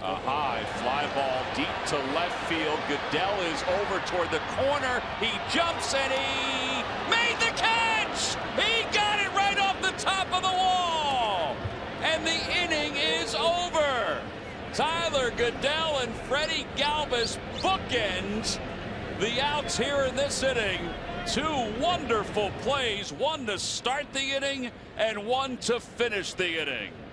A high fly ball deep to left field. Goeddel is over toward the corner. He jumps and he made the catch. He got it right off the top of the wall. And the inning is over. Tyler Goeddel and Freddie Galvis bookends the outs here in this inning. Two wonderful plays, one to start the inning and one to finish the inning.